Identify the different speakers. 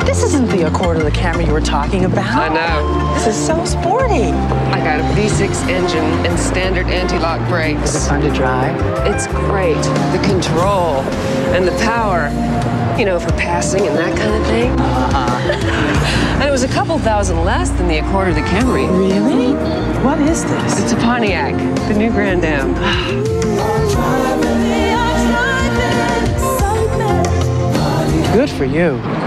Speaker 1: This isn't the Accord or the Camry you were talking about.
Speaker 2: I know.
Speaker 1: This is so sporty.
Speaker 2: I got a V6 engine and standard anti-lock brakes.
Speaker 1: Is it fun to drive?
Speaker 2: It's great. The control and the power, you know, for passing and that kind of thing. And it was a couple thousand less than the Accord or the Camry.
Speaker 1: Really? What is this?
Speaker 2: It's a Pontiac, the new Grand Am.
Speaker 1: Good for you.